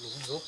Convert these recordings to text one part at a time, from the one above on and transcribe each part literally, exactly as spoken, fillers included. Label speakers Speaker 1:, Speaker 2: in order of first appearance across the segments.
Speaker 1: Đúng rồi.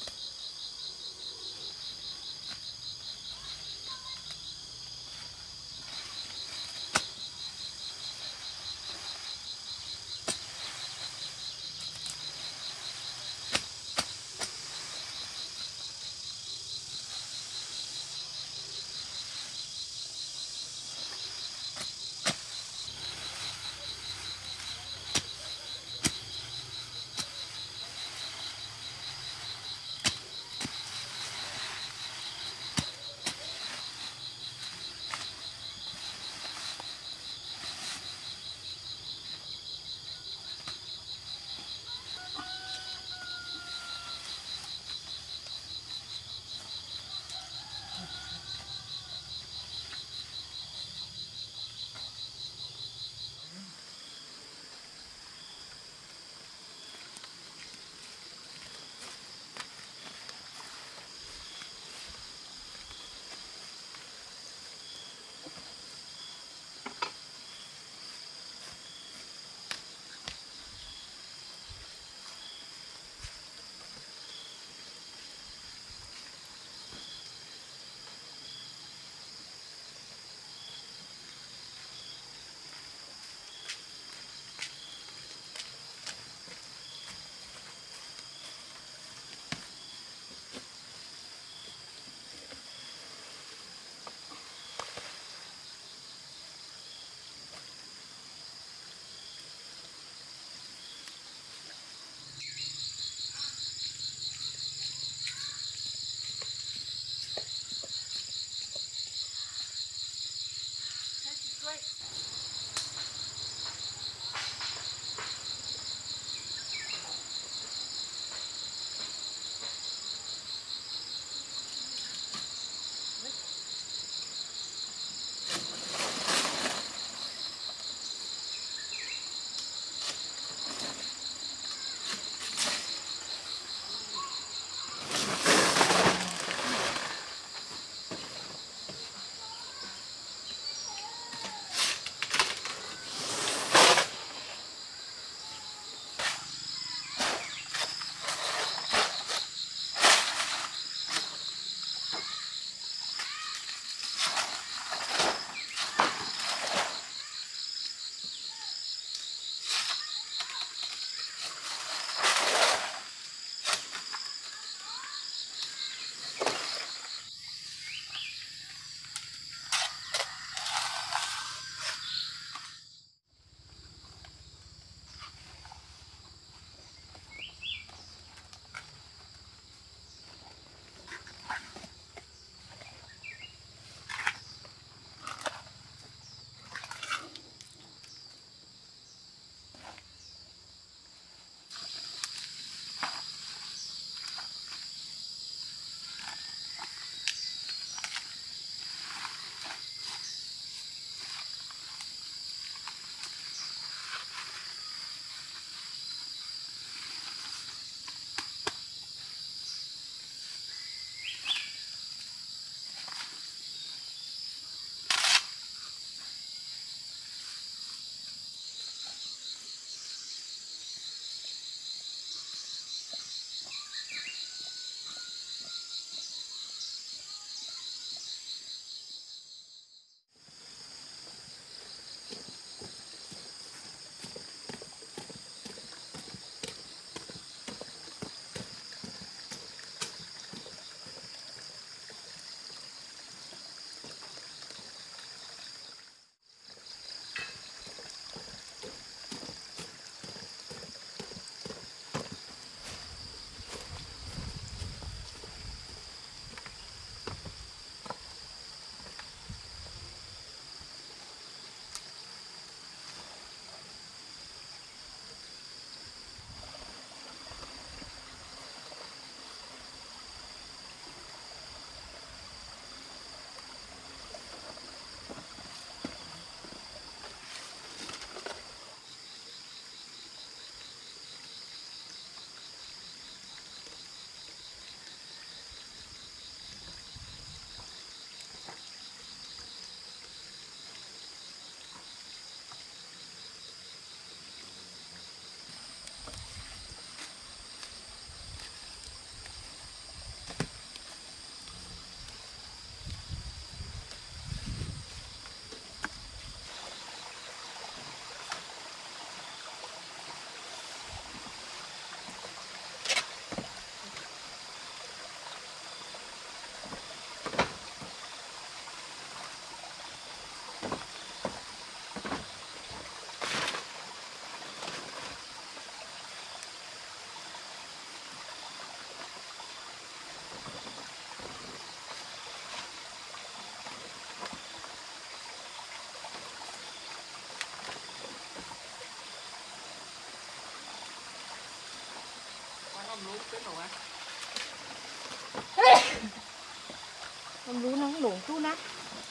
Speaker 1: Không lú nó đổ chút nát.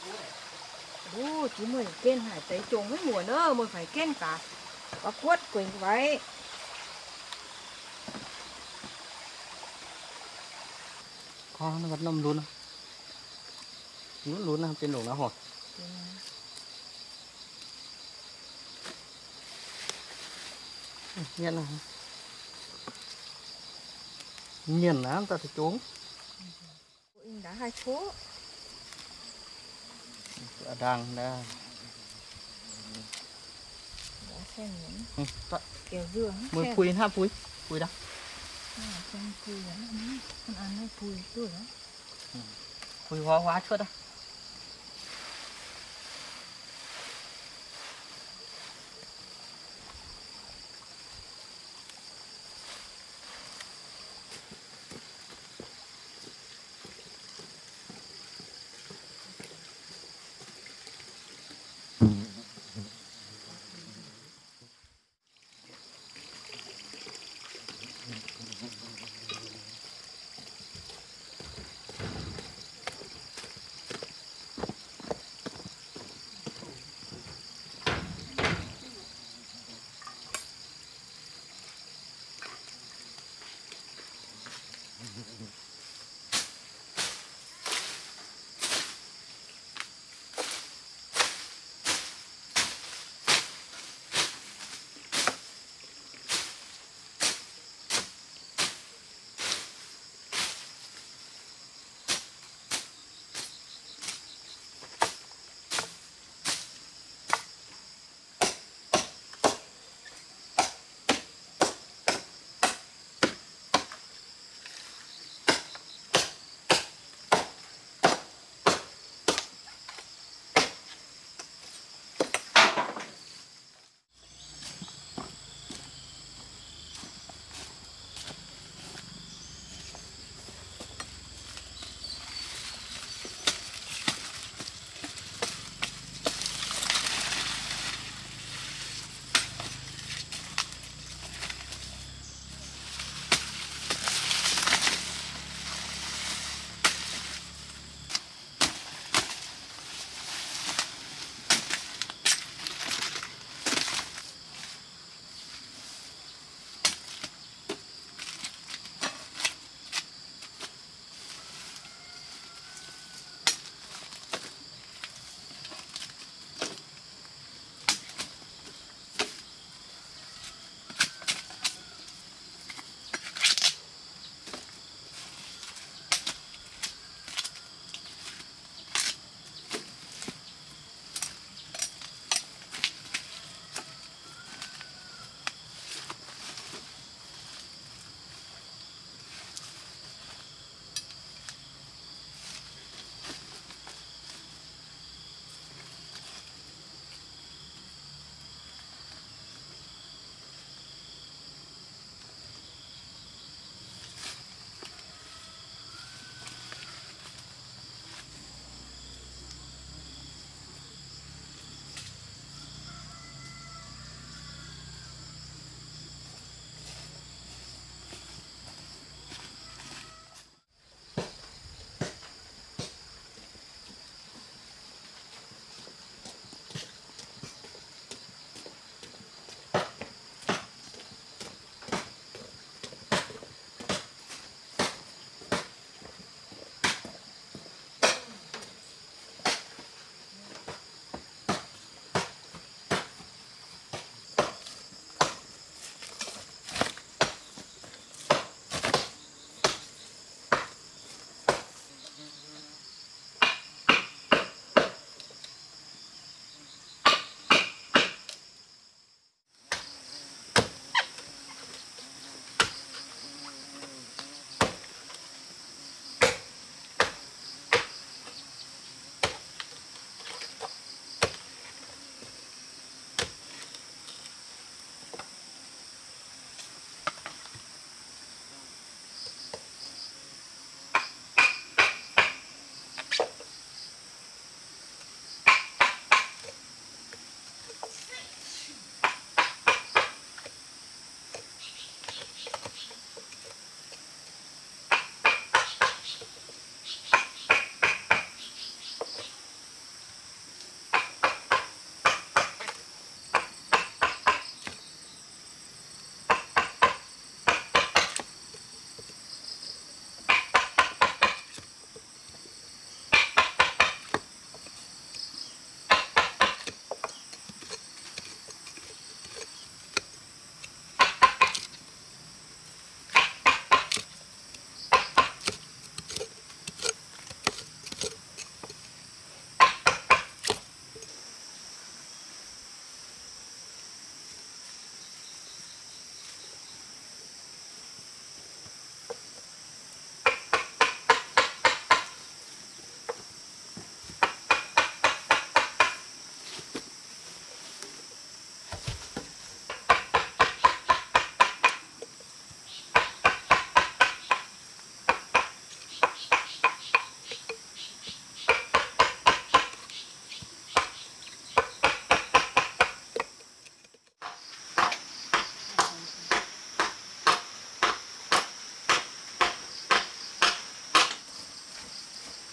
Speaker 1: Ô, chú mười kên hải tới trồng hết mùa nữa, mười phải kên cả. Có quất quỳnh vậy.
Speaker 2: Con nó vẫn nằm luôn à? Luôn luôn à, trên đổ nó hột. Nhiên là nhiên lắm ta phải trốn.
Speaker 1: Đá hai phố.
Speaker 2: Ở đang đã.
Speaker 1: Đá xem nhẫn.
Speaker 2: Ừ,
Speaker 1: kiểu dưa.
Speaker 2: mới phui ha phui. Phui đâu?
Speaker 1: À, xem phui lắm. Con ăn nó phui tuổi đó.
Speaker 2: Ừ. Phui hóa hóa chút đâu.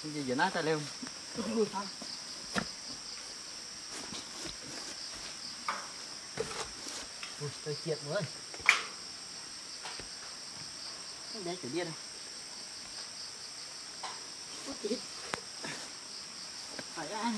Speaker 2: gì giờ nó ta leo
Speaker 1: Ui thôi.
Speaker 2: ui tôi chết rồi để chủ điên này phải ăn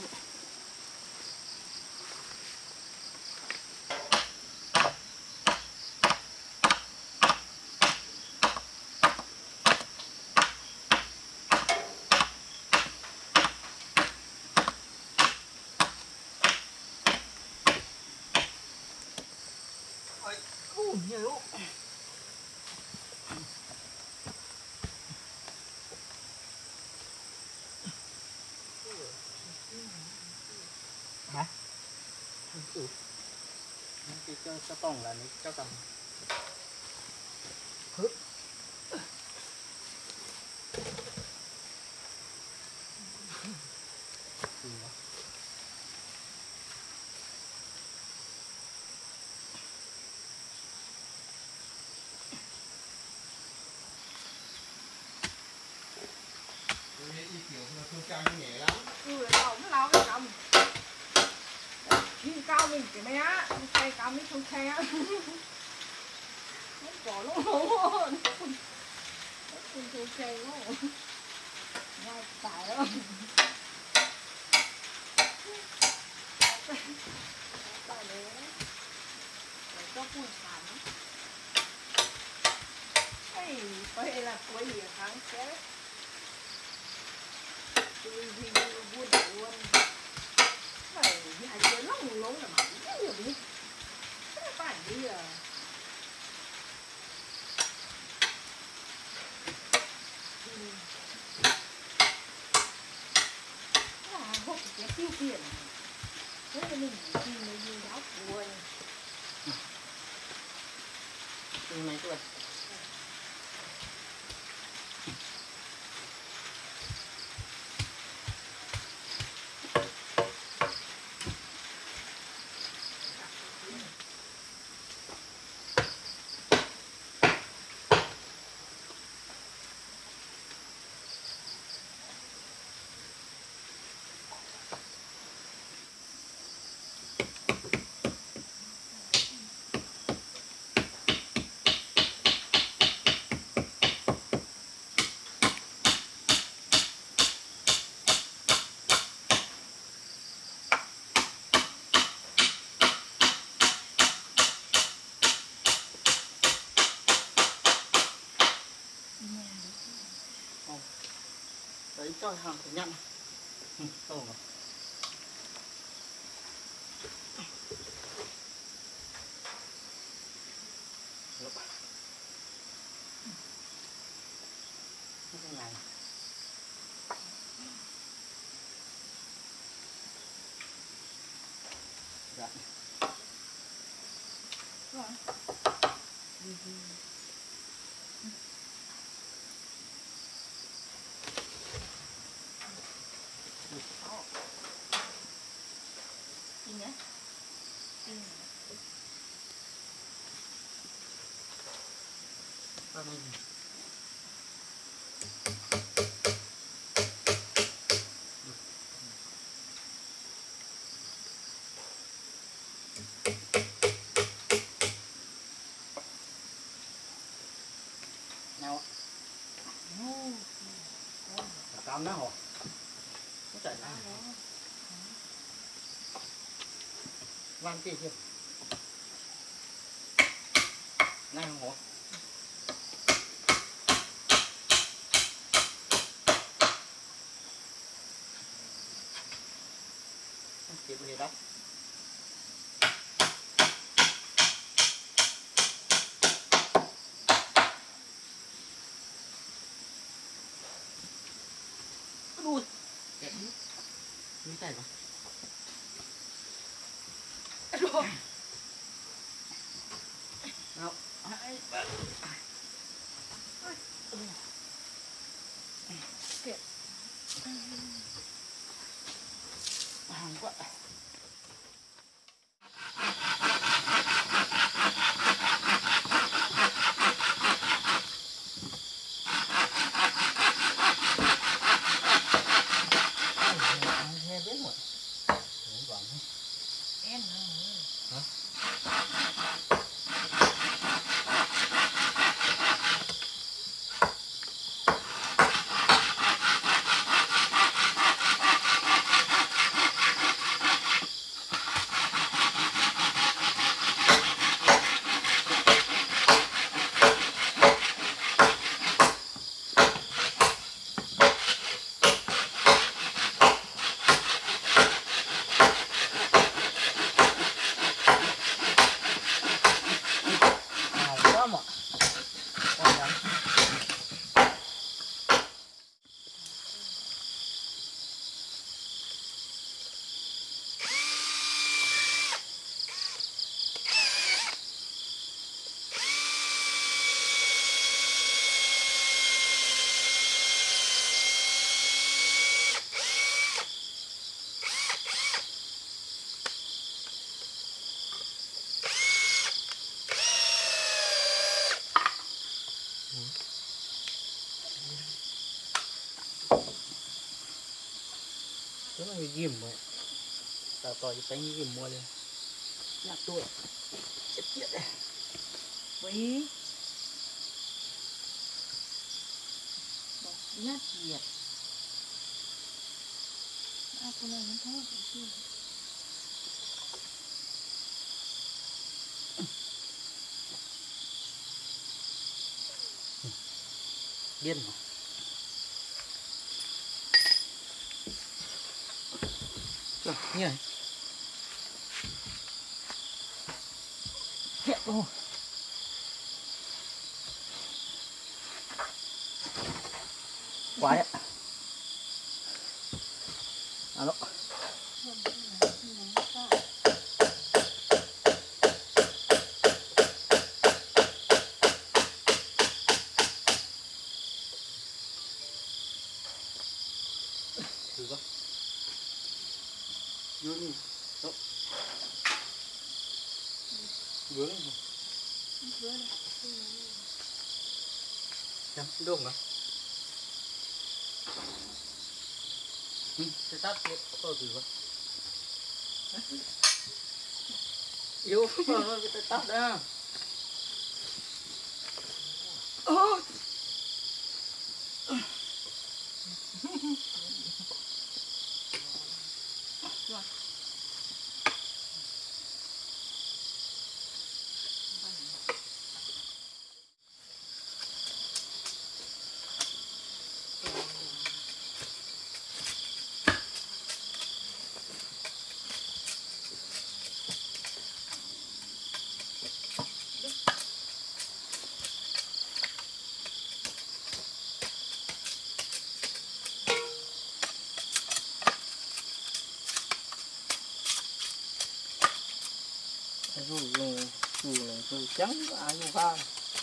Speaker 2: ui nhiều hả? Ừ. Cái cho cho tòng là nó cho tòng. Hứ.
Speaker 1: Ừ, đâu nó lao cái cầm. Khi cao mình cái mẹ, nó xe cao mình không xe. Nó bỏ nó hổ. Nó không không xe nó. Ngay phải đó. Tại đấy. Để cho cùi thẳng. Ây, vậy là cuối gì tháng xe đấy. Tôi vì buồn buồn phải hai cái lông lông là mà cái nhiều đi cái phải đi à là hộp cái tiêu tiền thế nên mình tìm mấy gì đó buồn
Speaker 2: từ này thôi đấy cho hàng phải nhận ừ, to rồi cái này dạ
Speaker 1: rồi nhìn nhé nhìn
Speaker 2: sao đây nào cam nó hả nó chạy ra van kia chưa này không hả tiếp đi đó ui kẹt nước nước tay vào
Speaker 1: rồi
Speaker 2: nào hai ba
Speaker 1: kìa
Speaker 2: hàng quá Nó là ghim vậy. Tao tỏi cái như ghim mua lên. Nhặt tôi. Chết chết đây.
Speaker 1: Vậy. Nhát gì à, con này nó thôi chứ.
Speaker 2: Điên mà. Rồi, như này. Hẹn rồi. Quá đấy. Alo. Thử coi. Vướng đi. Đó. Vướng đi.
Speaker 1: Vướng đi.
Speaker 2: Chấm đông à? Ừ, sẽ tắt tiếp có thử coi. Yếu mà cái tắt đó.
Speaker 1: Ôi. Rồi.
Speaker 2: Dù dù là dù trắng ai dù pha.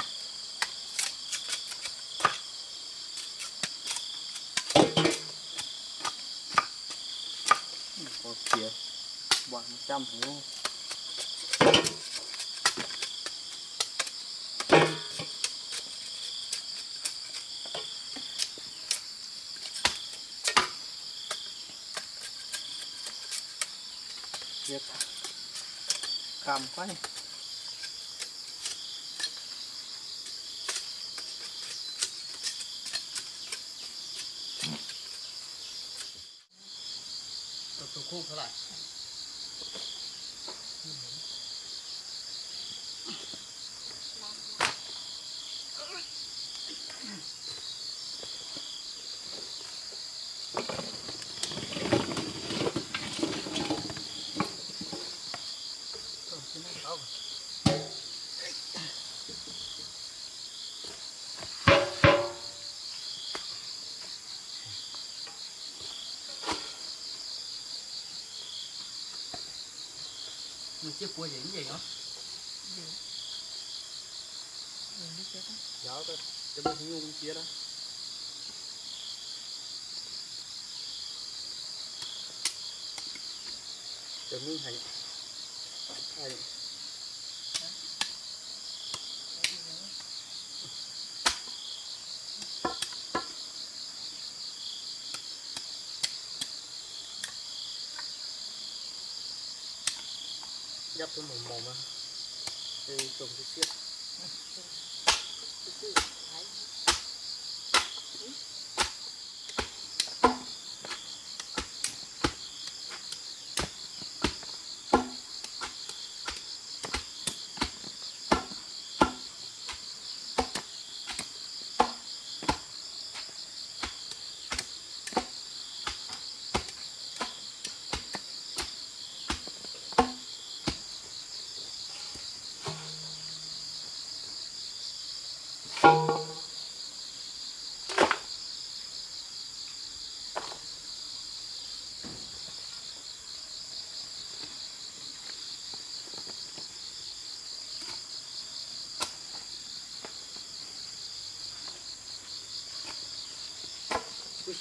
Speaker 2: Có kìa bọn trăm luôn. Việc cầm quá này. Tôi không phải lại. Mình chiếc cua gì cái gì hả?
Speaker 1: Gì? Mình đi chết á.
Speaker 2: Giáo thôi, cái bên hướng bên kia đó. Cái miếng hành. Hành. Dắp cái mồm mồm á. Đây trồng cái xiết. Ui.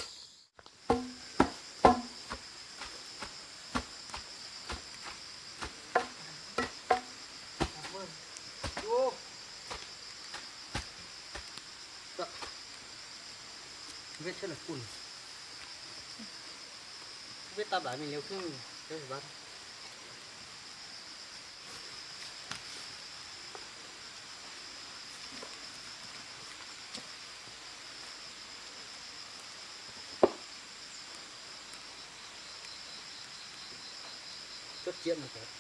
Speaker 2: Vô. Đó. Vết thế là cùn. biết ta bảo mình liều cưng cái gì bắt chút chuyện một cái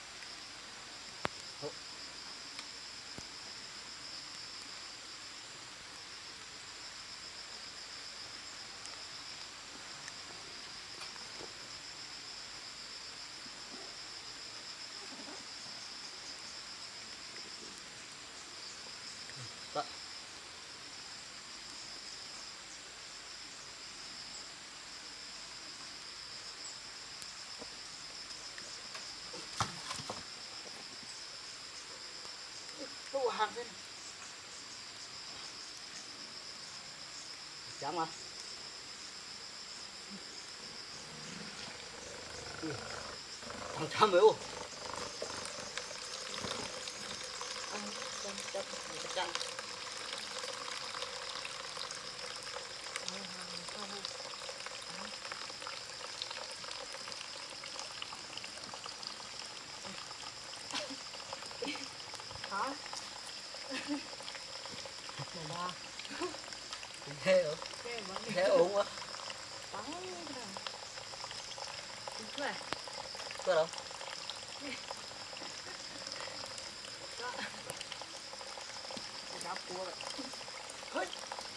Speaker 2: ô hàng thế này chẳng mà thằng cha mới ô chăn
Speaker 1: hả?
Speaker 2: ba thế ốm thế ốm quá
Speaker 1: Bắn rồi. Đúng rồi.
Speaker 2: có đâu
Speaker 1: Đó. Đã cua rồi. Hơi.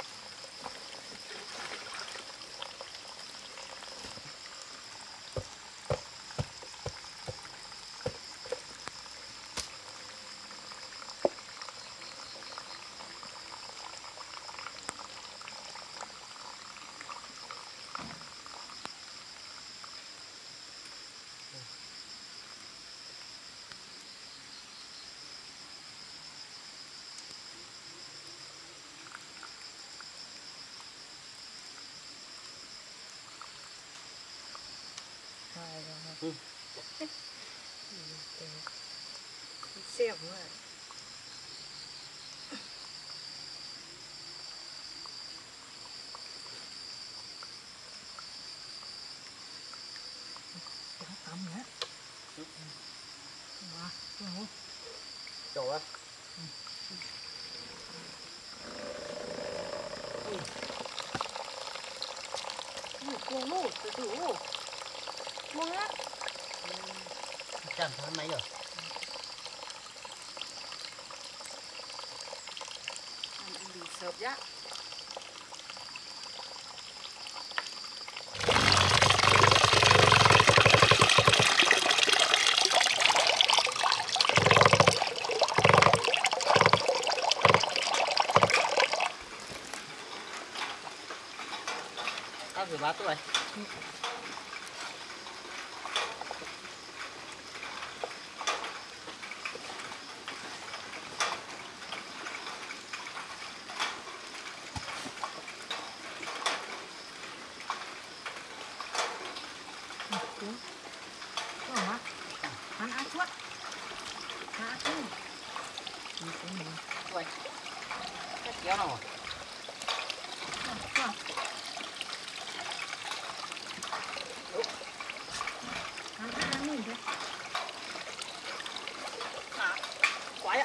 Speaker 1: Rồi rồi.
Speaker 2: ừ.
Speaker 1: Xem rồi. Đóng tắm nữa.
Speaker 2: Ừ.
Speaker 1: Wow, cái hố.
Speaker 2: Chỗ á
Speaker 1: Ừ. Ừ, cua ngủ, từ từ ngủ. Cua hết.
Speaker 2: chẳng thấy mấy rồi
Speaker 1: Ăn đi sợp giá.
Speaker 2: tao rửa bát rồi
Speaker 1: Ừ. Đúng. Có hả? Hắn ăn suốt. Hắn ăn suốt. Đi xuống mình.
Speaker 2: vậy cái kéo nào à
Speaker 1: Không. Hắn ăn mình thôi.
Speaker 2: à quái ạ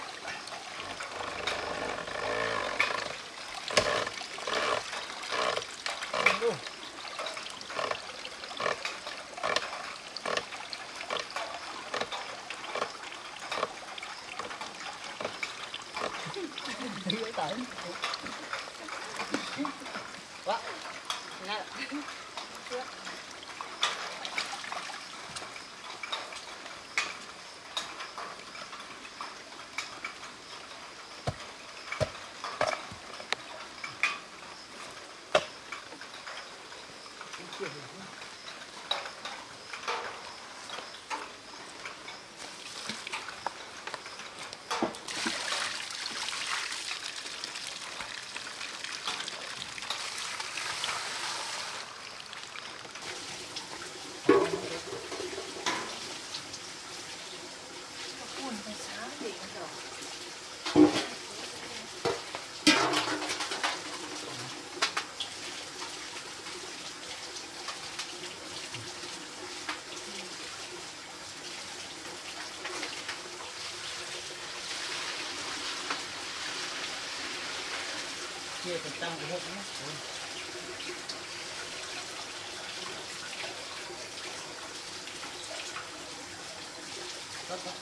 Speaker 2: ừ. Dễ tới quá nghe
Speaker 1: Buồn phải sáng để rồi.
Speaker 2: kia còn tăng cái hộp nhé. Đó, đó.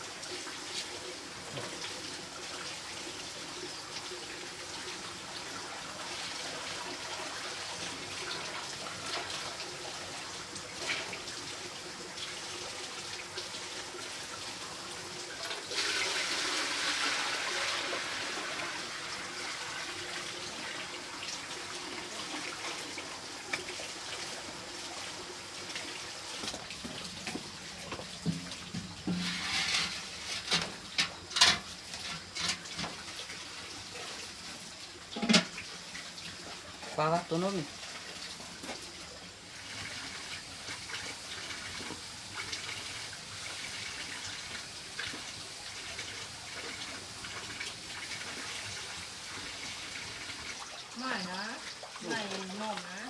Speaker 2: Qua tôi nói mình.
Speaker 1: Mày hả? Mày ngon hả?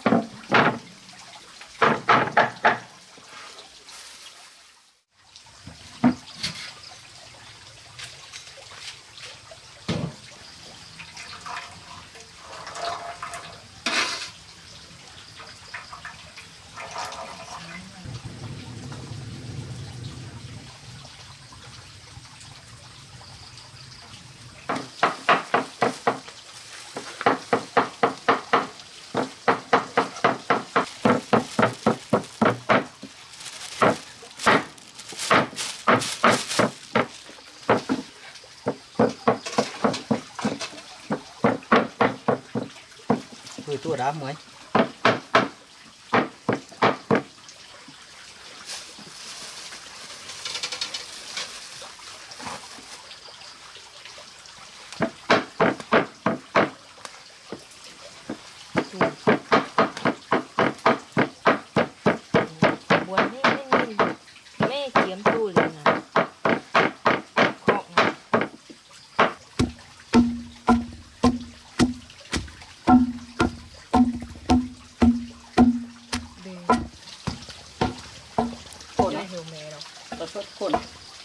Speaker 2: Tôi tua đá mới.
Speaker 1: Buồn thế mới nhìn được. Mẹ kiếm tôi lên nè. Khọng nè. Đi.
Speaker 2: Khôn
Speaker 1: Chả
Speaker 2: đấy.
Speaker 1: hiểu mẹ đâu.
Speaker 2: Tao xuất khôn.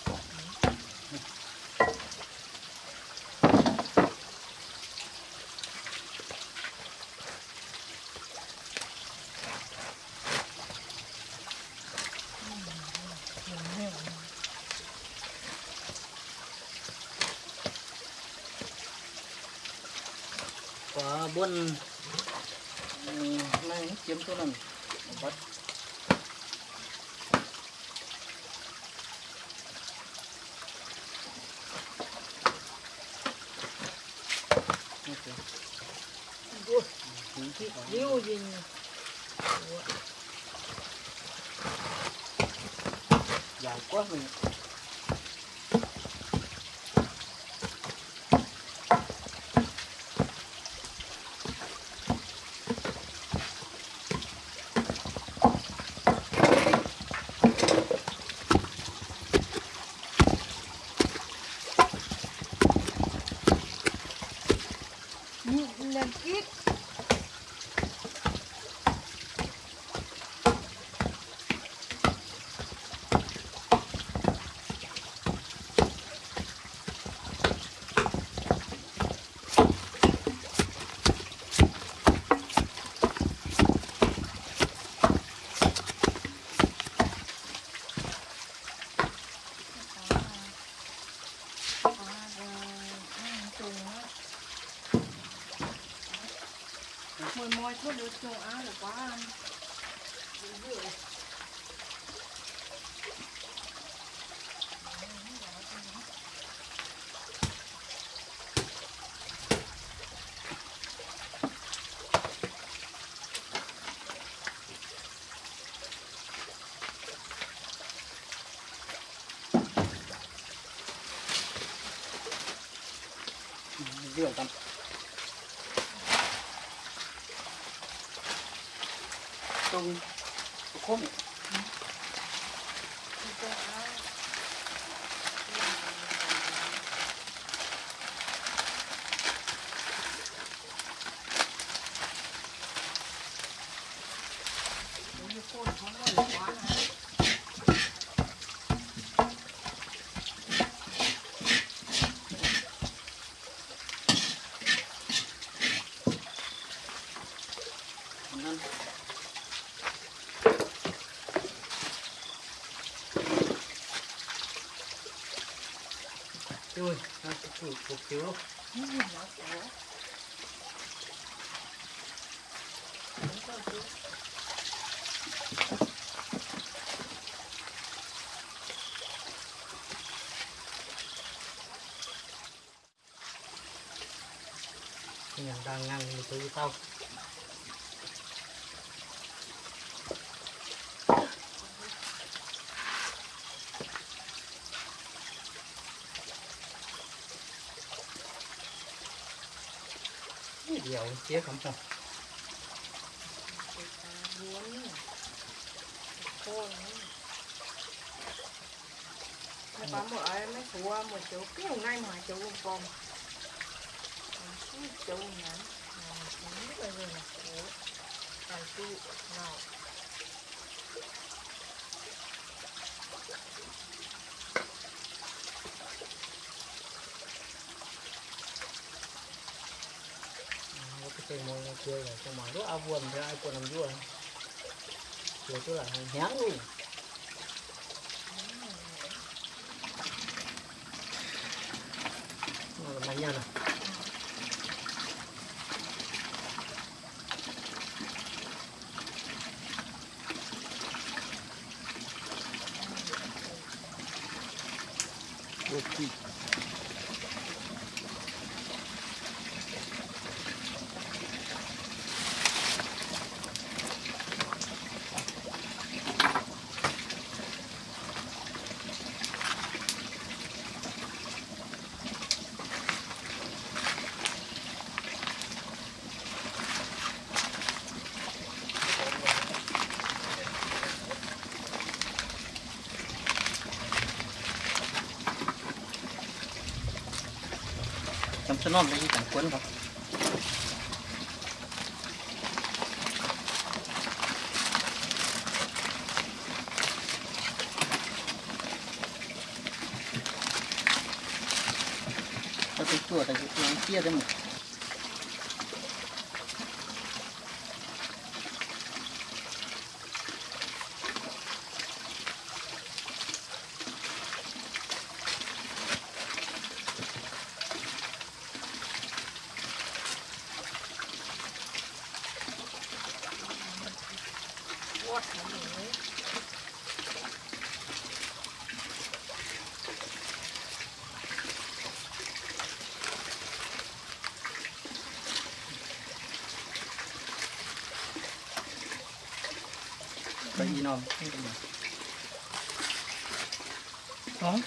Speaker 2: Có buôn này kiếm tôi làm bắt.
Speaker 1: Ui, thịt điêu gì nhỉ?
Speaker 2: Dài quá mình.
Speaker 1: Làm kít. Mồi mồi thôi được cho áo là quá ăn.
Speaker 2: Rửa tầm. Tôm khốp. Nên chui nó sẽ chui cục chiếu luôn. Nhà đang ngăn từ tao dầu chia không sao
Speaker 1: có một ai mấy phụ một chỗ kéo ngay mà chỗ con chỗ ngắn rất là rồi nè còn tu nào
Speaker 2: cái mồi này chơi là cho mà rất ao buồn cho ai còn làm vua rồi tôi là hàng nháng luôn rồi mạnh nhau này ok trong sân non đây chẳng cuốn không nó cái chua tại cái kia đấy mà cái gì nó không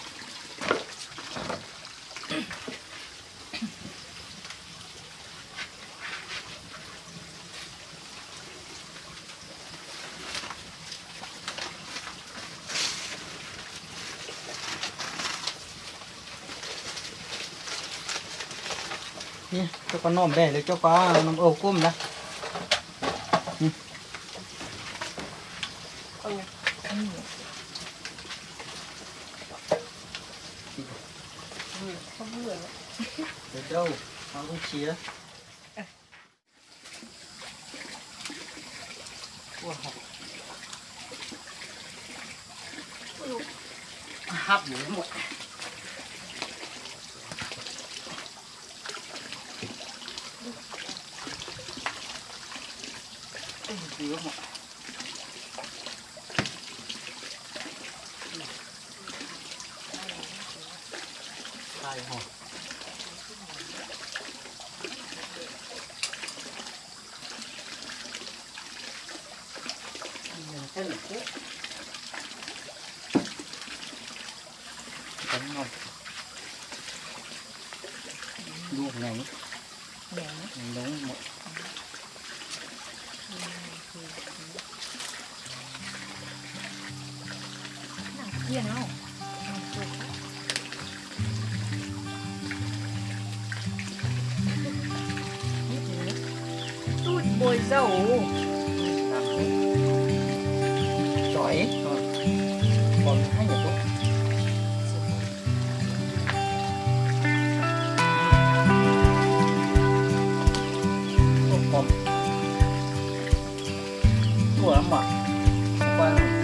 Speaker 2: nha cho con nòm để để cho có nòm ổ côm đó
Speaker 1: không vừa
Speaker 2: được đâu nó không chia wow. Hấp dữ một dữ một hai hồ cái này tốt cắn ngon luộc này
Speaker 1: nhẹ
Speaker 2: nấu một
Speaker 1: kia nào tút bồi dầu
Speaker 2: chỏi còn hai nhà tốt còn chua lắm mà qua